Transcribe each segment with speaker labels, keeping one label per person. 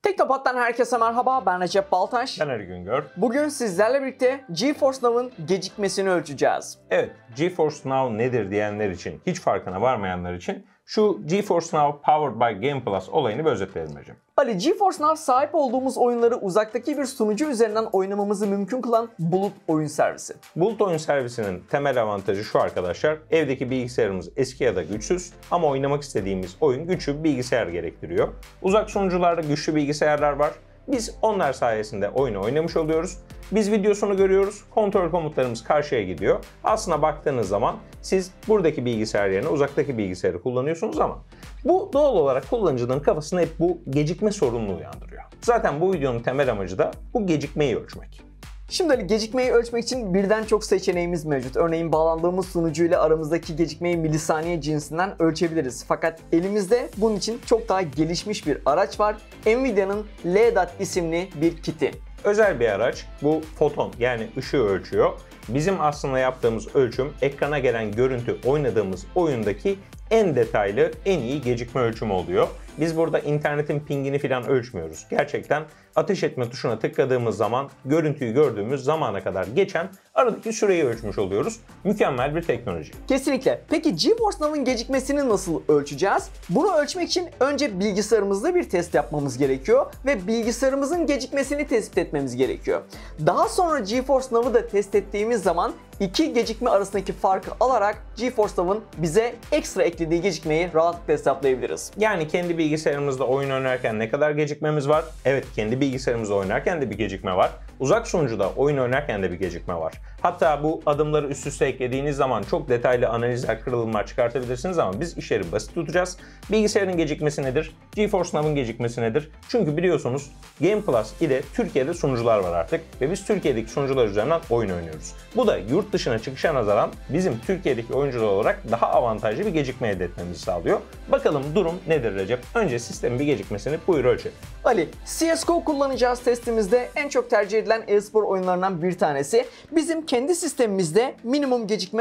Speaker 1: Teknopat'tan herkese merhaba, ben Recep Baltaş.
Speaker 2: Ben Ali Güngör.
Speaker 1: Bugün sizlerle birlikte GeForce Now'ın gecikmesini ölçeceğiz.
Speaker 2: Evet, GeForce Now nedir diyenler için, hiç farkına varmayanlar için şu GeForce Now Powered by Game Plus olayını bir özetleyelim hocam.
Speaker 1: Ali, GeForce Now sahip olduğumuz oyunları uzaktaki bir sunucu üzerinden oynamamızı mümkün kılan bulut oyun servisi.
Speaker 2: Bulut oyun servisinin temel avantajı şu arkadaşlar, evdeki bilgisayarımız eski ya da güçsüz ama oynamak istediğimiz oyun güçlü bir bilgisayar gerektiriyor. Uzak sunucularda güçlü bilgisayarlar var. Biz onlar sayesinde oyunu oynamış oluyoruz. Biz videosunu görüyoruz, kontrol komutlarımız karşıya gidiyor. Aslına baktığınız zaman siz buradaki bilgisayar yerine uzaktaki bilgisayarı kullanıyorsunuz ama bu doğal olarak kullanıcının kafasında hep bu gecikme sorununu uyandırıyor. Zaten bu videonun temel amacı da bu gecikmeyi ölçmek.
Speaker 1: Şimdi Ali, gecikmeyi ölçmek için birden çok seçeneğimiz mevcut. Örneğin bağlandığımız sunucu ile aramızdaki gecikmeyi milisaniye cinsinden ölçebiliriz. Fakat elimizde bunun için çok daha gelişmiş bir araç var. Nvidia'nın LDAT isimli bir kiti.
Speaker 2: Özel bir araç, bu foton yani ışığı ölçüyor. Bizim aslında yaptığımız ölçüm ekrana gelen görüntü oynadığımız oyundaki en detaylı, en iyi gecikme ölçümü oluyor. Biz burada internetin pingini falan ölçmüyoruz. Gerçekten ateş etme tuşuna tıkladığımız zaman görüntüyü gördüğümüz zamana kadar geçen aradaki süreyi ölçmüş oluyoruz. Mükemmel bir teknoloji.
Speaker 1: Kesinlikle. Peki GeForce Now'ın gecikmesini nasıl ölçeceğiz? Bunu ölçmek için önce bilgisayarımızda bir test yapmamız gerekiyor ve bilgisayarımızın gecikmesini tespit etmemiz gerekiyor. Daha sonra GeForce Now'ı da test ettiğimiz zaman iki gecikme arasındaki farkı alarak GeForce Now'ın bize ekstra eklediği gecikmeyi rahatlıkla hesaplayabiliriz.
Speaker 2: Yani kendi bilgisayarımızda oyun oynarken ne kadar gecikmemiz var? Evet, kendi bilgisayarımızda oynarken de bir gecikme var. Uzak sunucuda oyun oynarken de bir gecikme var. Hatta bu adımları üst üste eklediğiniz zaman çok detaylı analizler, kırılımlar çıkartabilirsiniz ama biz işleri basit tutacağız. Bilgisayarın gecikmesi nedir? GeForce Now'ın gecikmesi nedir? Çünkü biliyorsunuz Game Plus ile Türkiye'de sunucular var artık ve biz Türkiye'deki sunucular üzerinden oyun oynuyoruz. Bu da yurt dışına çıkışa nazaran bizim Türkiye'deki oyuncular olarak daha avantajlı bir gecikme elde etmemizi sağlıyor. Bakalım durum nedir Recep? Önce sistemin bir gecikmesini buyur ölçelim.
Speaker 1: Ali, CSGO kullanacağız testimizde en çok tercih edilen e-spor oyunlarından bir tanesi. Bizim kendi sistemimizde minimum gecikme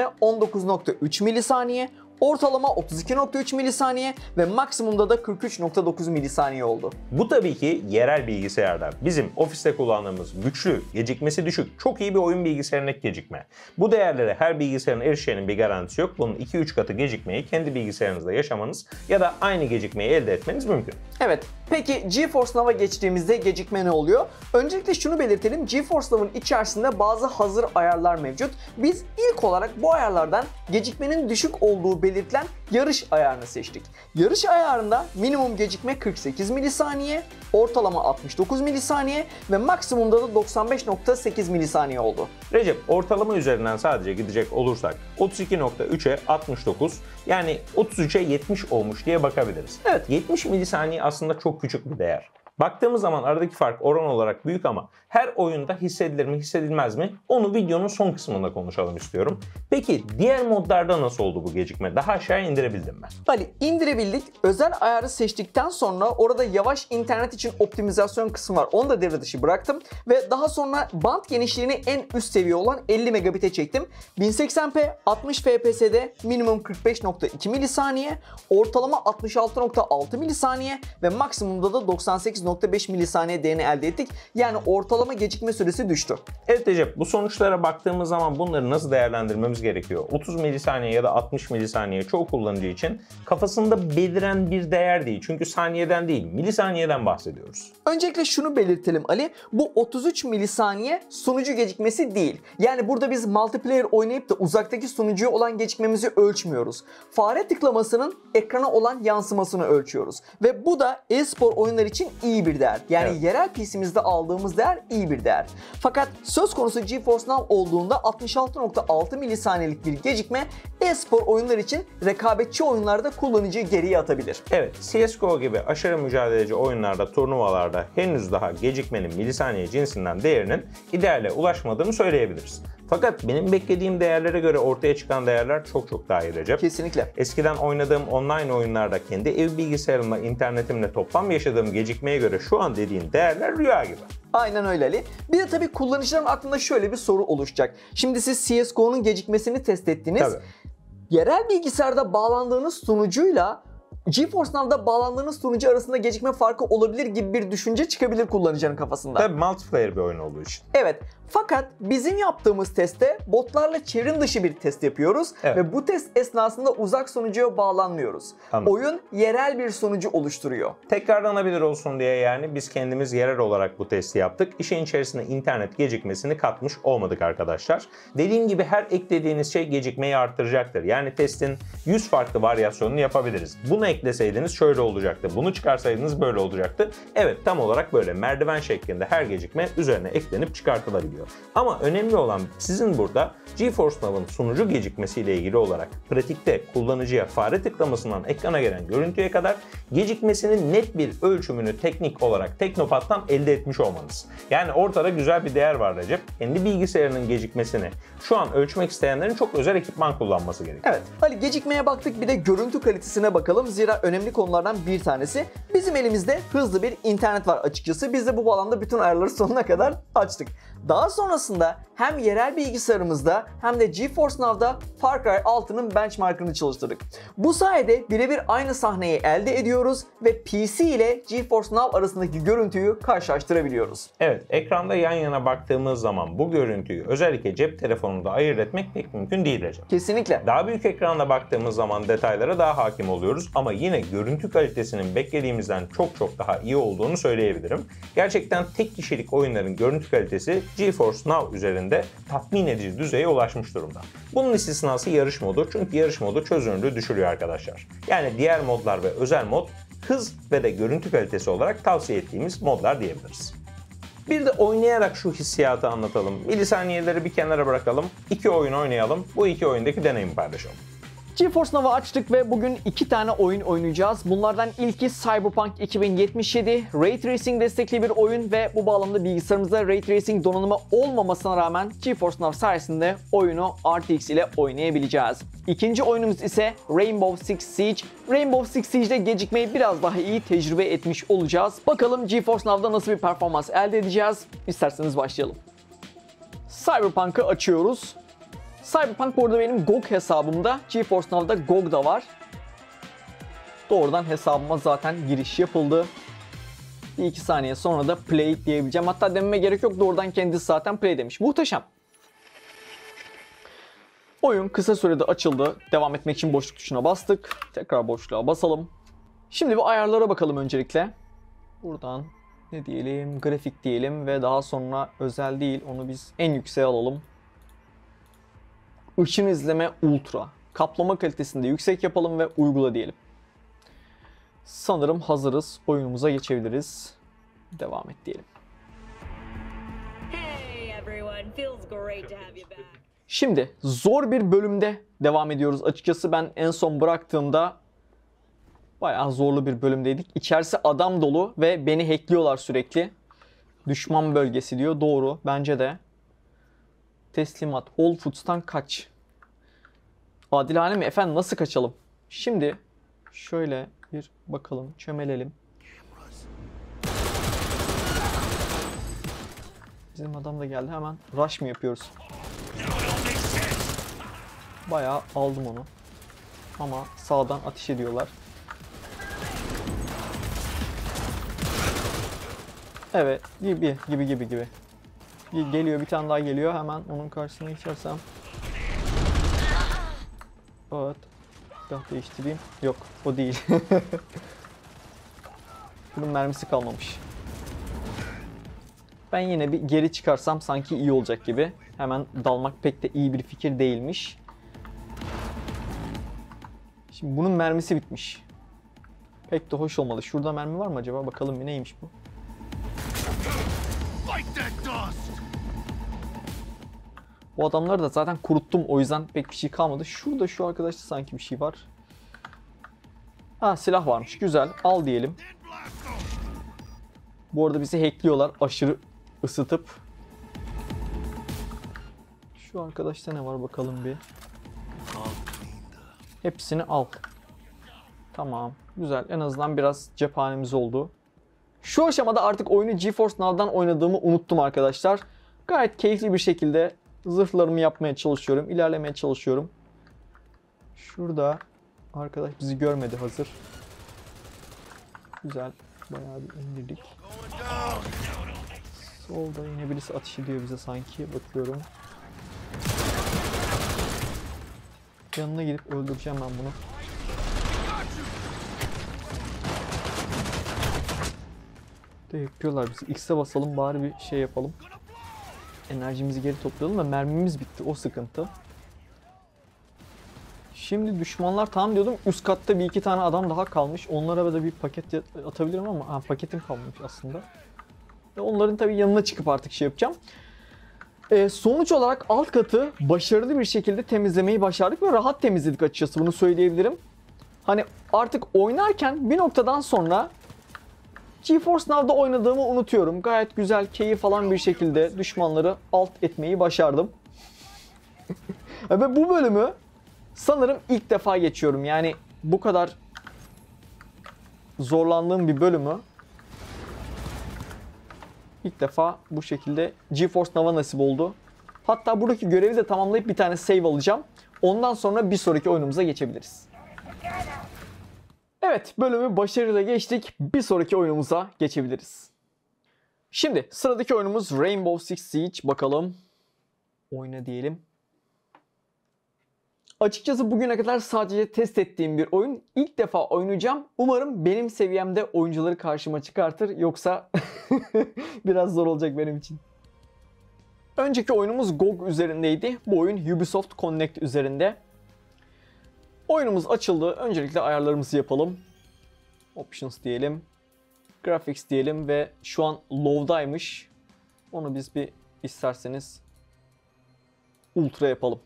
Speaker 1: 19.3 milisaniye, ortalama 32.3 milisaniye ve maksimumda da 43.9 milisaniye oldu.
Speaker 2: Bu tabii ki yerel bilgisayarda bizim ofiste kullandığımız güçlü, gecikmesi düşük, çok iyi bir oyun bilgisayarındaki gecikme. Bu değerlere her bilgisayarın erişenin bir garantisi yok. Bunun 2-3 katı gecikmeyi kendi bilgisayarınızda yaşamanız ya da aynı gecikmeyi elde etmeniz mümkün.
Speaker 1: Evet, peki GeForce Now'a geçtiğimizde gecikme ne oluyor? Öncelikle şunu belirtelim, GeForce Now'ın içerisinde bazı hazır ayarlar mevcut. Biz ilk olarak bu ayarlardan gecikmenin düşük olduğu belirtilen yarış ayarını seçtik. Yarış ayarında minimum gecikme 48 milisaniye, ortalama 69 milisaniye ve maksimumda da 95.8 milisaniye oldu.
Speaker 2: Recep, ortalama üzerinden sadece gidecek olursak 32.3'e 69 yani 33'e 70 olmuş diye bakabiliriz.
Speaker 1: Evet.
Speaker 2: 70 milisaniye aslında çok küçük bir değer. Baktığımız zaman aradaki fark oran olarak büyük ama her oyunda hissedilir mi hissedilmez mi onu videonun son kısmında konuşalım istiyorum. Peki diğer modlarda nasıl oldu bu gecikme? Daha aşağıya indirebildim mi?
Speaker 1: Ali, indirebildik. Özel ayarı seçtikten sonra orada yavaş internet için optimizasyon kısmı var. Onu da devre dışı bıraktım ve daha sonra band genişliğini en üst seviye olan 50 megabit'e çektim. 1080p 60 fps'de minimum 45.2 milisaniye, ortalama 66.6 milisaniye ve maksimumda da 98.5 milisaniye değerini elde ettik. Yani ortalama gecikme süresi düştü.
Speaker 2: Evet Recep, bu sonuçlara baktığımız zaman bunları nasıl değerlendirmemiz gerekiyor? 30 milisaniye ya da 60 milisaniye çoğu kullanıcı için kafasında beliren bir değer değil. Çünkü saniyeden değil, milisaniyeden bahsediyoruz.
Speaker 1: Öncelikle şunu belirtelim Ali, bu 33 milisaniye sunucu gecikmesi değil. Yani burada biz multiplayer oynayıp da uzaktaki sunucuya olan gecikmemizi ölçmüyoruz. Fare tıklamasının ekrana olan yansımasını ölçüyoruz. Ve bu da e-spor oyunlar için iyi bir değer. Yani evet, yerel PC'mizde aldığımız değer iyi bir değer. Fakat söz konusu GeForce Now olduğunda 66.6 milisaniyelik bir gecikme e-spor oyunlar için rekabetçi oyunlarda kullanıcıyı geriye atabilir.
Speaker 2: Evet, CSGO gibi aşırı mücadeleci oyunlarda, turnuvalarda henüz daha gecikmenin milisaniye cinsinden değerinin ideale ulaşmadığını söyleyebiliriz. Fakat benim beklediğim değerlere göre ortaya çıkan değerler çok daha iyi Recep.
Speaker 1: Kesinlikle.
Speaker 2: Eskiden oynadığım online oyunlarda kendi ev bilgisayarımla, internetimle toplam yaşadığım gecikmeye göre şu an dediğin değerler rüya gibi.
Speaker 1: Aynen öyle Ali. Bir de tabii kullanıcıların aklında şöyle bir soru oluşacak. Şimdi siz CSGO'nun gecikmesini test ettiniz.
Speaker 2: Tabii.
Speaker 1: Yerel bilgisayarda bağlandığınız sunucuyla GeForce Now'da bağlandığınız sunucu arasında gecikme farkı olabilir gibi bir düşünce çıkabilir kullanıcının kafasında.
Speaker 2: Tabii multiplayer bir oyun olduğu için.
Speaker 1: Evet. Fakat bizim yaptığımız testte botlarla çevrim dışı bir test yapıyoruz ve bu test esnasında uzak sunucuya bağlanmıyoruz.
Speaker 2: Anladım.
Speaker 1: Oyun yerel bir sunucu oluşturuyor.
Speaker 2: Tekrarlanabilir olsun diye yani biz kendimiz yerel olarak bu testi yaptık. İşin içerisine internet gecikmesini katmış olmadık arkadaşlar. Dediğim gibi her eklediğiniz şey gecikmeyi arttıracaktır. Yani testin 100 farklı varyasyonunu yapabiliriz. Bunu ekleseydiniz şöyle olacaktı. Bunu çıkarsaydınız böyle olacaktı. Evet, tam olarak böyle merdiven şeklinde her gecikme üzerine eklenip çıkartılabiliyor. Ama önemli olan sizin burada GeForce Now'ın sunucu gecikmesiyle ilgili olarak pratikte kullanıcıya fare tıklamasından ekrana gelen görüntüye kadar gecikmesinin net bir ölçümünü teknik olarak Teknopat'tan elde etmiş olmanız. Yani ortada güzel bir değer var Recep. Kendi bilgisayarının gecikmesini şu an ölçmek isteyenlerin çok özel ekipman kullanması gerekiyor.
Speaker 1: Evet. Ali, gecikmeye baktık, bir de görüntü kalitesine bakalım. Zira önemli konulardan bir tanesi. Bizim elimizde hızlı bir internet var açıkçası. Biz de bu bağlamda bütün ayarları sonuna kadar açtık. Daha sonrasında hem yerel bilgisayarımızda hem de GeForce Now'da Far Cry 6'nın benchmark'ını çalıştırdık. Bu sayede birebir aynı sahneyi elde ediyoruz ve PC ile GeForce Now arasındaki görüntüyü karşılaştırabiliyoruz.
Speaker 2: Evet, ekranda yan yana baktığımız zaman bu görüntüyü özellikle cep telefonunda ayırt etmek pek mümkün değil Recep.
Speaker 1: Kesinlikle.
Speaker 2: Daha büyük ekranda baktığımız zaman detaylara daha hakim oluyoruz ama yine görüntü kalitesinin beklediğimizden çok daha iyi olduğunu söyleyebilirim. Gerçekten tek kişilik oyunların görüntü kalitesi GeForce Now üzerinde tatmin edici düzeye ulaşmış durumda. Bunun istisnası yarış modu, çünkü yarış modu çözünürlüğü düşürüyor arkadaşlar. Yani diğer modlar ve özel mod hız ve de görüntü kalitesi olarak tavsiye ettiğimiz modlar diyebiliriz. Bir de oynayarak şu hissiyatı anlatalım. Milisaniyeleri bir kenara bırakalım. 2 oyun oynayalım. Bu 2 oyundaki deneyimi paylaşalım.
Speaker 1: GeForce Now'ı açtık ve bugün 2 tane oyun oynayacağız. Bunlardan ilki Cyberpunk 2077. Ray Tracing destekli bir oyun ve bu bağlamda bilgisayarımızda Ray Tracing donanımı olmamasına rağmen GeForce Now sayesinde oyunu RTX ile oynayabileceğiz. İkinci oyunumuz ise Rainbow Six Siege. Rainbow Six Siege'de gecikmeyi biraz daha iyi tecrübe etmiş olacağız. Bakalım GeForce Now'da nasıl bir performans elde edeceğiz? İsterseniz başlayalım. Cyberpunk'ı açıyoruz. Cyberpunk bu arada benim GOG hesabımda. GeForce Now'da GOG da var. Doğrudan hesabıma zaten giriş yapıldı. 1-2 saniye sonra da play diyebileceğim. Hatta dememe gerek yok. Doğrudan kendisi zaten play demiş. Muhteşem. Oyun kısa sürede açıldı. Devam etmek için boşluk tuşuna bastık. Tekrar boşluğa basalım. Şimdi bir ayarlara bakalım öncelikle. Buradan ne diyelim? Grafik diyelim ve daha sonra özel değil. Onu biz en yükseğe alalım. Işın izleme ultra. Kaplama kalitesini de yüksek yapalım ve uygula diyelim. Sanırım hazırız. Oyunumuza geçebiliriz. Devam et diyelim. Şimdi zor bir bölümde devam ediyoruz. Açıkçası ben en son bıraktığımda bayağı zorlu bir bölümdeydik. İçerisi adam dolu ve beni hackliyorlar sürekli. Düşman bölgesi diyor. Doğru. Bence de. Teslimat. Whole Foods'tan kaç. Adilane mi? Efendim nasıl kaçalım? Şimdi şöyle bir bakalım. Çömelelim. Bizim adam da geldi. Hemen rush mı yapıyoruz? Bayağı aldım onu. Ama sağdan ateş ediyorlar. Evet. Gibi. Geliyor, bir tane daha geliyor. Hemen onun karşısına geçersem. Evet. Silah değiştireyim. Yok, o değil. Bunun mermisi kalmamış. Ben yine bir geri çıkarsam sanki iyi olacak gibi. Hemen dalmak pek de iyi bir fikir değilmiş. Şimdi bunun mermisi bitmiş. Pek de hoş olmadı. Şurada mermi var mı acaba? Bakalım bir neymiş bu. Bu adamları da zaten kuruttum, o yüzden pek bir şey kalmadı. Şurada şu arkadaşta sanki bir şey var. Ha, silah varmış. Güzel. Al diyelim. Bu arada bizi hackliyorlar aşırı ısıtıp. Şu arkadaşta ne var bakalım bir. Hepsini al. Tamam. Güzel. En azından biraz cephanemiz oldu. Şu aşamada artık oyunu GeForce Now'dan oynadığımı unuttum arkadaşlar. Gayet keyifli bir şekilde zırhlarımı yapmaya çalışıyorum. İlerlemeye çalışıyorum. Şurada arkadaş bizi görmedi hazır. Güzel. Bayağı bir indirdik. Solda yine birisi ateş ediyor bize sanki. Bakıyorum. Yanına gidip öldüreceğim ben bunu. De yapıyorlar bizi. X'e basalım bari bir şey yapalım. Enerjimizi geri toplayalım da mermimiz bitti. O sıkıntı. Şimdi düşmanlar tam diyordum. Üst katta bir iki tane adam daha kalmış. Onlara da bir paket atabilirim ama paketim kalmamış aslında. Onların tabii yanına çıkıp artık şey yapacağım. Sonuç olarak alt katı başarılı bir şekilde temizlemeyi başardık ve rahat temizledik açıkçası, bunu söyleyebilirim. Hani artık oynarken bir noktadan sonra GeForce Now'da oynadığımı unutuyorum. Gayet güzel, keyif alan bir şekilde düşmanları alt etmeyi başardım. Ve bu bölümü sanırım ilk defa geçiyorum. Yani bu kadar zorlandığım bir bölümü İlk defa bu şekilde GeForce Now'a nasip oldu. Hatta buradaki görevi de tamamlayıp bir tane save alacağım. Ondan sonra bir sonraki oyunumuza geçebiliriz. Evet, bölümü başarıyla geçtik. Bir sonraki oyunumuza geçebiliriz. Şimdi sıradaki oyunumuz Rainbow Six Siege. Bakalım. Oyna diyelim. Açıkçası bugüne kadar sadece test ettiğim bir oyun. İlk defa oynayacağım. Umarım benim seviyemde oyuncuları karşıma çıkartır. Yoksa biraz zor olacak benim için. Önceki oyunumuz GOG üzerindeydi. Bu oyun Ubisoft Connect üzerinde. Oyunumuz açıldı. Öncelikle ayarlarımızı yapalım. Options diyelim. Graphics diyelim ve şu an low'daymış. Onu biz bir isterseniz ultra yapalım.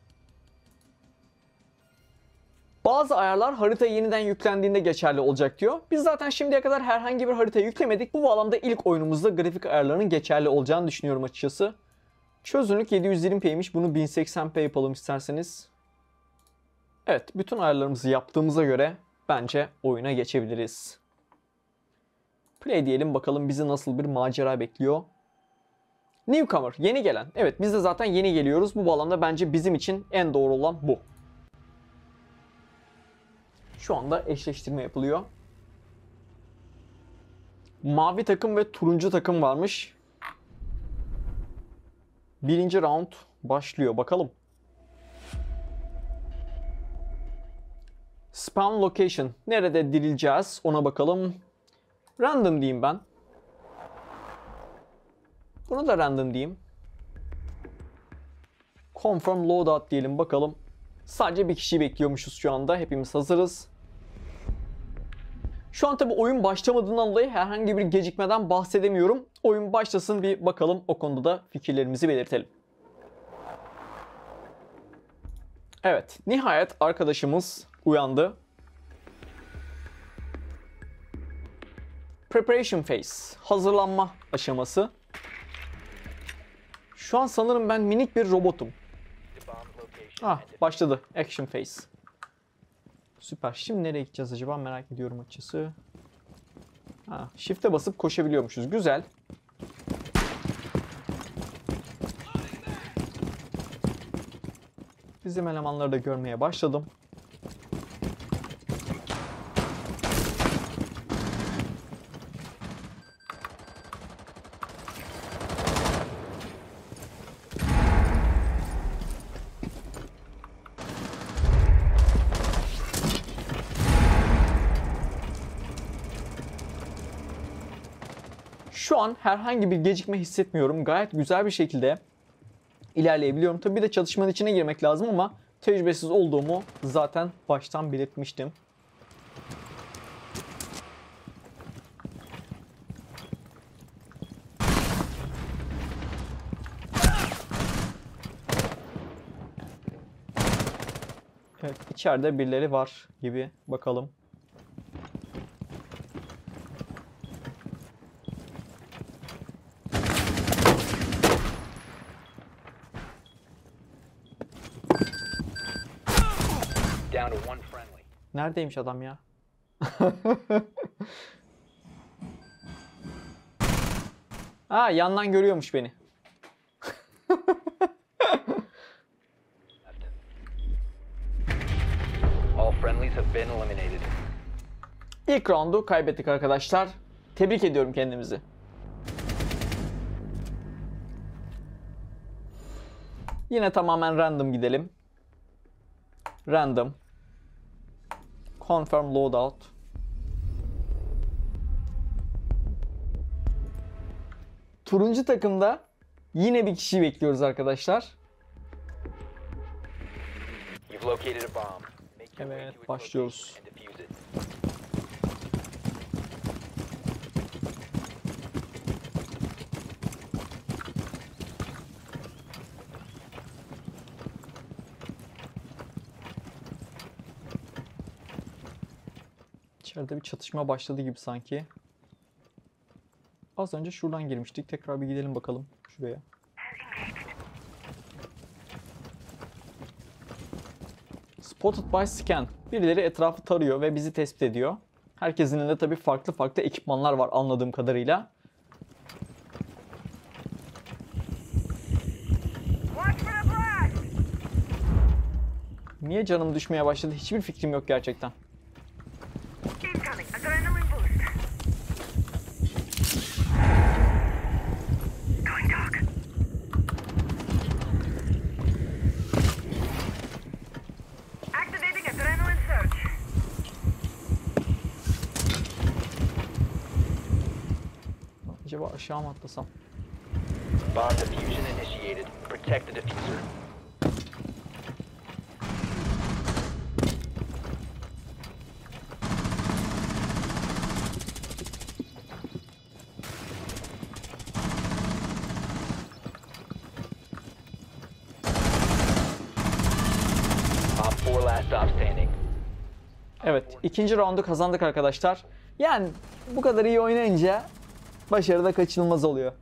Speaker 1: Bazı ayarlar harita yeniden yüklendiğinde geçerli olacak diyor. Biz zaten şimdiye kadar herhangi bir harita yüklemedik. Bu bağlamda ilk oyunumuzda grafik ayarlarının geçerli olacağını düşünüyorum açıkçası. Çözünürlük 720p'ymiş. Bunu 1080p yapalım isterseniz. Evet, bütün ayarlarımızı yaptığımıza göre bence oyuna geçebiliriz. Play diyelim, bakalım bizi nasıl bir macera bekliyor. Newcomer, yeni gelen. Evet, biz de zaten yeni geliyoruz. Bu bağlamda bence bizim için en doğru olan bu. Şu anda eşleştirme yapılıyor. Mavi takım ve turuncu takım varmış. Birinci round başlıyor. Bakalım. Spawn location. Nerede dirileceğiz? Ona bakalım. Random diyeyim ben. Bunu da random diyeyim. Confirm loadout diyelim. Bakalım. Sadece bir kişiyi bekliyormuşuz şu anda. Hepimiz hazırız. Şu an tabi oyun başlamadığından dolayı herhangi bir gecikmeden bahsedemiyorum. Oyun başlasın, bir bakalım, o konuda da fikirlerimizi belirtelim. Evet, nihayet arkadaşımız uyandı. Preparation phase, hazırlanma aşaması. Şu an sanırım ben minik bir robotum. Başladı action phase. Süper. Şimdi nereye gideceğiz acaba, merak ediyorum açıkçası. Shift'e basıp koşabiliyormuşuz. Güzel. Bizim elemanları da görmeye başladım. Şu an herhangi bir gecikme hissetmiyorum. Gayet güzel bir şekilde ilerleyebiliyorum. Tabii bir de çatışmanın içine girmek lazım ama tecrübesiz olduğumu zaten baştan belirtmiştim. Evet, içeride birileri var gibi, bakalım. Neredeymiş adam ya? Yandan görüyormuş beni. İlk roundu kaybettik arkadaşlar. Tebrik ediyorum kendimizi. Yine tamamen random gidelim. Random. Confirm loadout. Turuncu takımda yine bir kişiyi bekliyoruz arkadaşlar. Evet, başlıyoruz. İçeride bir çatışma başladı gibi sanki. Az önce şuradan girmiştik. Tekrar bir gidelim bakalım şuraya. Spotted by scan. Birileri etrafı tarıyor ve bizi tespit ediyor. Herkesin elinde tabii farklı farklı ekipmanlar var anladığım kadarıyla. Niye canım düşmeye başladı? Hiçbir fikrim yok gerçekten. Acaba aşağı mı atlasam?
Speaker 3: Bomb diffusion initiated. Protect the diffuser. Op 4 last stop standing.
Speaker 1: Evet, ikinci roundu kazandık arkadaşlar. Yani bu kadar iyi oynayınca başarı da kaçınılmaz oluyor.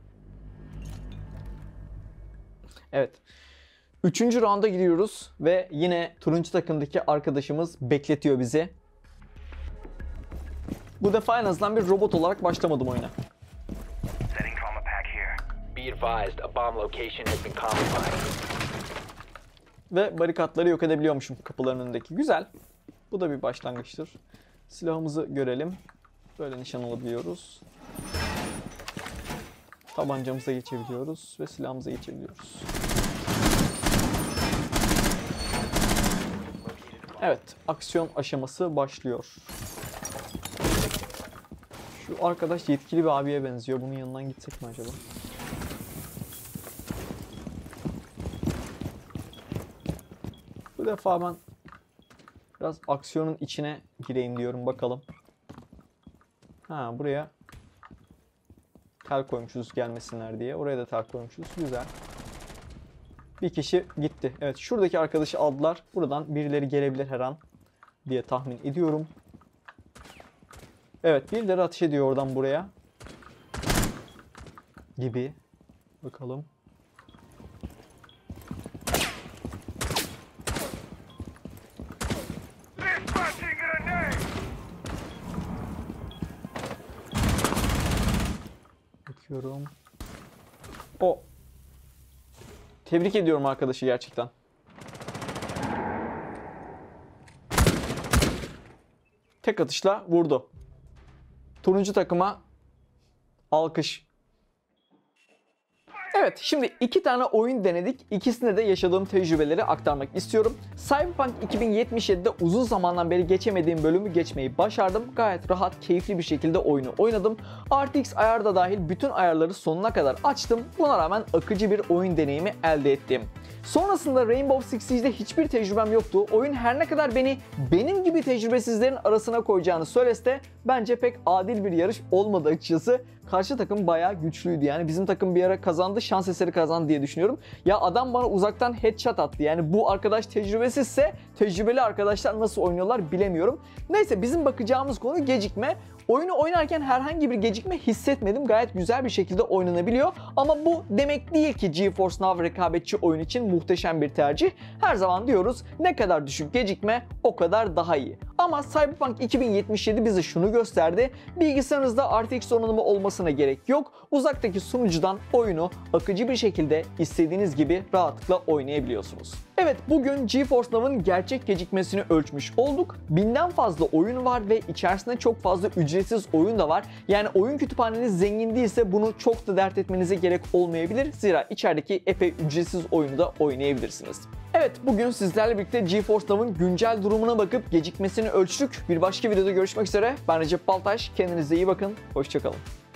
Speaker 1: Evet. Üçüncü rounda gidiyoruz ve yine turuncu takımdaki arkadaşımız bekletiyor bizi. Bu defa en azından bir robot olarak başlamadım oyuna.
Speaker 3: Be advised, a bomb location has been compromised.
Speaker 1: Ve barikatları yok edebiliyormuşum kapıların önündeki. Güzel. Bu da bir başlangıçtır. Silahımızı görelim. Böyle nişan alabiliyoruz. Tabancamıza geçebiliyoruz ve silahımıza geçebiliyoruz. Evet, aksiyon aşaması başlıyor. Şu arkadaş yetkili bir abiye benziyor. Bunun yanından gitsek mi acaba? Bu defa ben biraz aksiyonun içine gireyim diyorum, bakalım. Ha, buraya tel koymuşuz gelmesinler diye. Oraya da tel koymuşuz. Güzel. Bir kişi gitti. Evet, şuradaki arkadaşı aldılar. Buradan birileri gelebilir her an diye tahmin ediyorum. Evet, birileri ateş ediyor oradan buraya. Gibi. Bakalım. Bakıyorum. O. Tebrik ediyorum arkadaşı gerçekten. Tek atışla vurdu. Turuncu takıma alkış. Evet, şimdi iki tane oyun denedik. İkisinde de yaşadığım tecrübeleri aktarmak istiyorum. Cyberpunk 2077'de uzun zamandan beri geçemediğim bölümü geçmeyi başardım. Gayet rahat, keyifli bir şekilde oyunu oynadım. RTX ayar da dahil bütün ayarları sonuna kadar açtım. Buna rağmen akıcı bir oyun deneyimi elde ettim. Sonrasında Rainbow Six Siege'de hiçbir tecrübem yoktu. Oyun her ne kadar beni benim gibi tecrübesizlerin arasına koyacağını söylese de bence pek adil bir yarış olmadı açıkçası. Karşı takım bayağı güçlüydü. Yani bizim takım bir ara kazandı, şans eseri kazandı diye düşünüyorum. Ya adam bana uzaktan headshot attı. Yani bu arkadaş tecrübesizse tecrübeli arkadaşlar nasıl oynuyorlar bilemiyorum. Neyse, bizim bakacağımız konu gecikme. Oyunu oynarken herhangi bir gecikme hissetmedim. Gayet güzel bir şekilde oynanabiliyor. Ama bu demek değil ki GeForce Now rekabetçi oyun için muhteşem bir tercih. Her zaman diyoruz, ne kadar düşük gecikme o kadar daha iyi. Ama Cyberpunk 2077 bize şunu gösterdi. Bilgisayarınızda RTX donanımı olmasına gerek yok. Uzaktaki sunucudan oyunu akıcı bir şekilde istediğiniz gibi rahatlıkla oynayabiliyorsunuz. Evet, bugün GeForce Now'ın gerçek gecikmesini ölçmüş olduk. 1000'den fazla oyun var ve içerisinde çok fazla ücretsiz oyun da var. Yani oyun kütüphaneniz zengin değilse bunu çok da dert etmenize gerek olmayabilir. Zira içerideki epey ücretsiz oyunu da oynayabilirsiniz. Evet, bugün sizlerle birlikte GeForce Now'ın güncel durumuna bakıp gecikmesini ölçtük. Bir başka videoda görüşmek üzere. Ben Recep Baltaş. Kendinize iyi bakın. Hoşça kalın.